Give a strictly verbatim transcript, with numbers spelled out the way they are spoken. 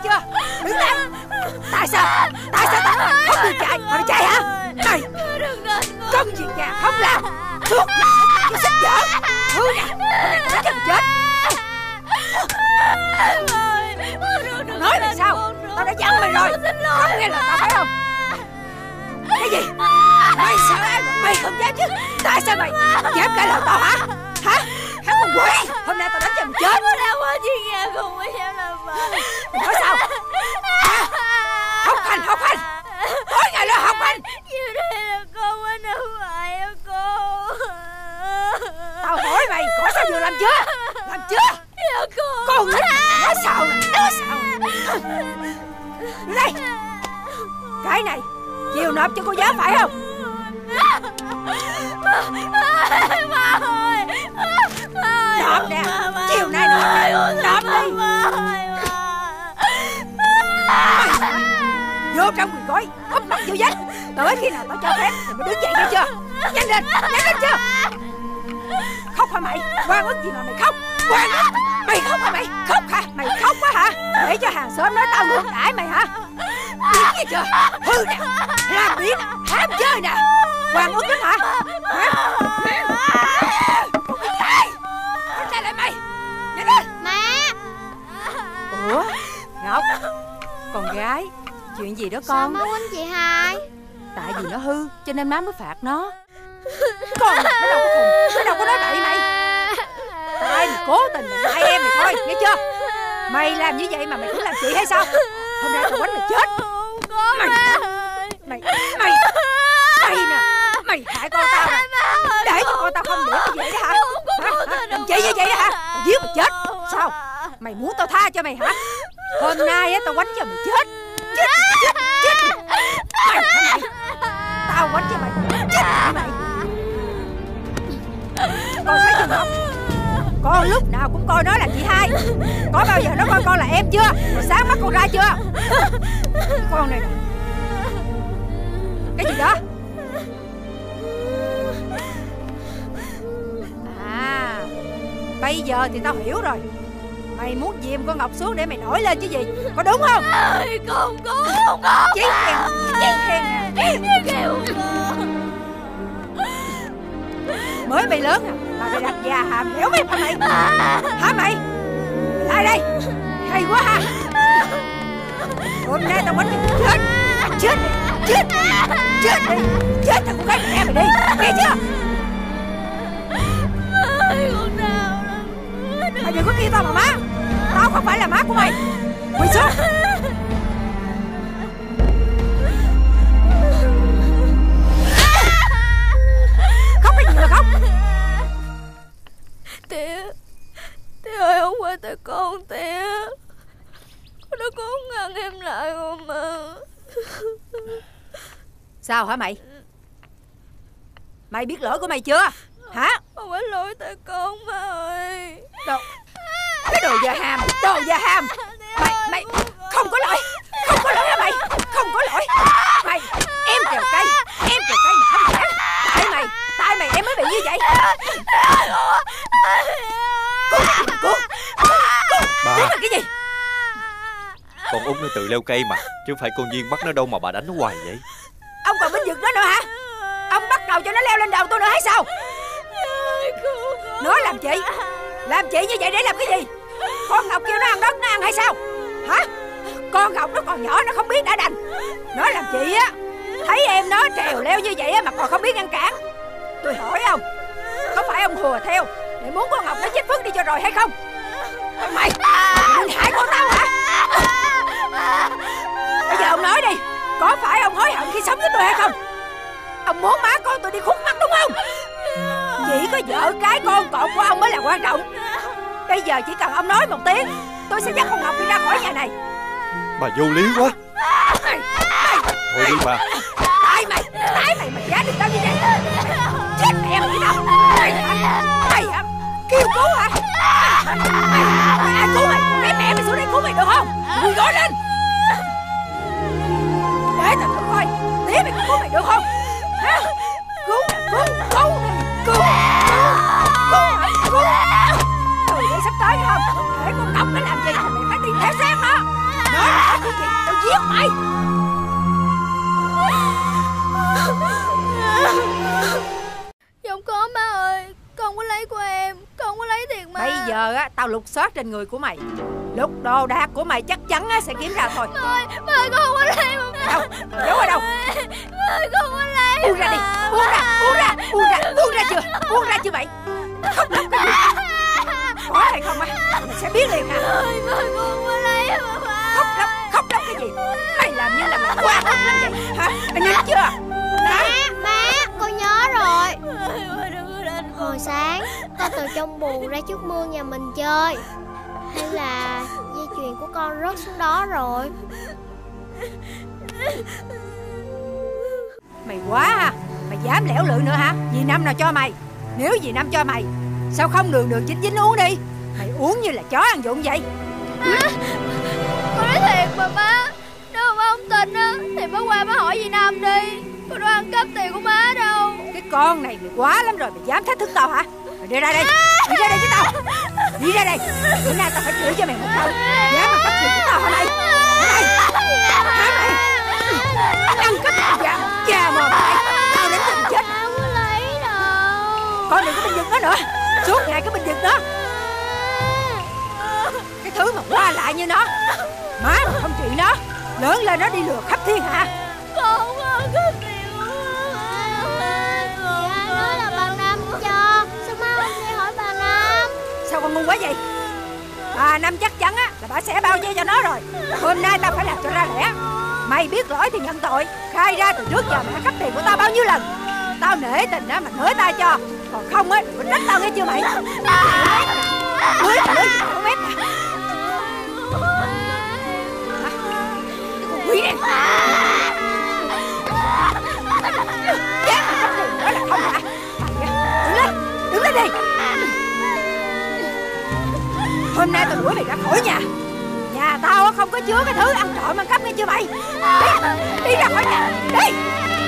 chưa? Đứng lên. Tại sao? Tại sao tao không được chạy mà mày chạy hả? Mày công việc nhà không làm, suốt ngày cái sách vở thứ nè, nó chân chết. Nói là sao? Tao đã dặn mày rồi, không nghe lời tao phải không? Cái gì? Mày sợ ai mà mày không dám chứ? Tại sao mày dám cãi lời tao hả? Hả? Hắn con quỷ! Hôm nay tao đánh cho mày chết. Con đã qua chuyện nhà không có dám làm vậy. Mày nói sao? Hả? Học hành, học hành! Tối ngày lo học hành! Như đây là con quá đâu phải á cô. Tao hỏi mày, có sao vừa làm chưa? Làm chưa? Dạ cô. Con nít nói sao nè, nói sao nè. Đây! Cái này chiều nộp cho cô giáo phải không? Ba ơi! Nộp nè! Chiều nay nộp nè! Nộp đi! Vô trong quỳ gói, úp mặt vô vách. Tới khi nào tao cho phép thì mới đứng dậy nghe chưa? Nhanh lên! Nhanh lên chưa? Khóc hả mày? Oan ức gì mà mày khóc? Oan ức! Mày khóc hả mày? Khóc hả? Mày khóc quá hả? Để cho hàng xóm nói tao ngược đãi mày hả? Biết gì chưa? Hư nè! Làm biến! Ham chơi nè! Oan ức lắm hả? Hả? Con bị tai! Con trả lại mày! Nhanh lên! Mẹ! Ủa? Ngọc! Con gái! Chuyện gì đó con? Sao má quýnh chị hai? Tại vì nó hư cho nên má mới phạt nó. Con nó đâu có khùng, nó đâu có nói bậy mày. Tại mày cố tình mày hai em mày thôi, nghe chưa? Mày làm như vậy mà mày cũng làm chị hay sao? Hôm nay tao quánh mày chết. Mày Mày Mày Mày nè, mày hại con tao nè. Để cho con tao không để như vậy đó hả? Hả? Làm chị như vậy đó hả? Mày giết mày chết. Sao? Mày muốn tao tha cho mày hả? Hôm nay á tao quánh cho mày chết. Chết chết chết. Mày hả mày? Tao quánh cho mày chết hả mày? Con thấy chưa Ngọc? Con lúc nào cũng coi nó là chị hai. Có bao giờ nó coi con là em chưa? Rồi sáng mắt con ra chưa? Con này nè. Cái gì đó? À, bây giờ thì tao hiểu rồi. Mày muốn dìm con Ngọc xuống để mày nổi lên chứ gì? Có đúng không? Ơi, không có, không có. Chí khen, chí khen nè. Kêu con. Mới mày lớn à mà mày đặt già hàm héo mày hả mày? Hả mày? Lại đây. Hay quá ha. Hôm nay tao quánh mày chết. Chết đi. Chết. Chết đi. Chết thằng con gái mẹ mày đi. Nghe chưa? Ơi, con đau lắm. Mày đừng có kêu tao mà má. Tao không phải là má của mày. Quỳ xuống. Khóc cái gì mà khóc? Tía, tía ơi, không phải tại con tía. Con đã cố ngăn em lại không mà. Sao hả mày? Mày biết lỗi của mày chưa? Hả? Không phải lỗi tại con má ơi. Đồ, cái đồ da hàm, đồ da hàm. Mày, mày không có lỗi. Không có lỗi hả mày? Không có lỗi. Mày, em trèo cây. Em trèo cây mà không cản. Tại mày, tại mày em mới bị như vậy. Cô, cô, cô, bà. tính là cái gì? Con Út nó tự leo cây mà, chứ phải con Duyên bắt nó đâu mà bà đánh nó hoài vậy. Ông còn binh vực nó nữa hả? Ông bắt đầu cho nó leo lên đầu tôi nữa hay sao? Nó làm chị Làm chị như vậy để làm cái gì? Con Ngọc kêu nó ăn đất nó ăn hay sao? Hả? Con Ngọc nó còn nhỏ nó không biết đã đành. Nó làm chị á, thấy em nó trèo leo như vậy á mà còn không biết ngăn cản. Tôi hỏi ông, có phải ông hùa theo để muốn con Ngọc nó chết phước đi cho rồi hay không? Còn mày, mày định hại con tao hả? Bây giờ ông nói đi, có phải ông hối hận khi sống với tôi hay không? Ông muốn má con tôi đi khuất mắt đúng không? Chỉ có vợ cái con cọt của ông mới là quan trọng. Bây giờ chỉ cần ông nói một tiếng, tôi sẽ dắt con Ngọc đi ra khỏi nhà này. Bà vô lý quá. Mày, mày, Thôi đi bà. Tại mày, tại mày mà giá được tao như vậy. Chết mẹ mày đâu? Mày hả? Mày hả? Kêu cứu hả? Mày, mày, mày ai cứu mày? Để mẹ mày xuống đây cứu mày được không? Quỳ gối lên. Để tao thử coi, tía mày cứu mày được không? Hả? Cứu nè, cứu, cứu nè, cứu, cứu, cứu, cứu. Từ đây sắp tới không? Để con Ngọc nó làm gì thì mày phải đi theo sát nó. Nó giết mày. Không có má ơi, con có lấy của em, con có lấy tiền má. Bây giờ á, tao lục soát trên người của mày. Lục đồ đạc của mày chắc chắn á, sẽ kiếm ra thôi. Má ơi, má ơi, con không có lấy mà má. Đâu, giấu ở đâu? Má ơi, con không có lấy. Buông ra đi, buông ra, buông ra, buông ra, buông ra chưa, buông ra chưa mày? Khóc lóc cái gì? Có hay không á, mày sẽ biết liền à. Má ơi, má ơi, con không có lấy mà má. Khóc lóc, khóc lóc cái gì? Mày làm như là mày quá khóc lắm vậy hả? Mày nhớ chưa? Má, má, con nhớ rồi. Má ơi, má đừng có đánh con. Hồi sáng con từ trong buồng ra trước mương nhà mình chơi. Hay là dây chuyền của con rớt xuống đó rồi. Mày quá ha. Mày dám lẻo lưỡi nữa hả? Dì Năm nào cho mày? Nếu dì Năm cho mày, sao không đường đường chính chính uống đi? Mày uống như là chó ăn dụng vậy. À, con nói thiệt mà má. Nếu mà má không tin á thì má qua má hỏi dì Năm đi. Con đâu ăn cắp tiền của má đâu. Cái con này mày quá lắm rồi. Mày dám thách thức tao hả? Mày đi ra đây. Đi ra đây với tao. Đi ra đây. Bữa nay tao phải chửi cho mày một câu. Dám ăn cắp tiền của tao hả mày? Hả mày? Hả mày? Ăn cắp tiền già. Già mồm mày. Tao đánh cho mày chết. Không có lấy đâu. Con đừng có bình giật nó nữa. Suốt ngày cái bình giật đó. Cái thứ mà qua lại như nó, má mà không trị nó, lớn lên nó đi lừa khắp thiên hạ. Con không có ăn cắp tiền của má. Dạ nói là bà Năm cho. Sao má không đi hỏi bà Năm? Sao con ngu quá vậy? Bà Năm chắc chắn á là bà sẽ bao che cho nó rồi. Hôm nay tao phải làm cho ra lẽ. Mày biết lỗi thì nhận tội. Khai ra từ trước giờ mày ăn cắp tiền của tao bao nhiêu lần. Tao nể tình á mà nới tay cho. Còn không á đừng có trách tao nghe chưa mày? Lưới mà lưới gì mà không ép nè. Con quỷ này. Dám ăn cắp tiền đó là không hả? Mày á, đứng lên, đứng lên đi. Hôm nay tao đuổi mày ra khỏi nhà. Nhà tao không có chứa cái thứ ăn trộm ăn cắp nghe chưa mày? Đi, đi ra khỏi nhà, đi.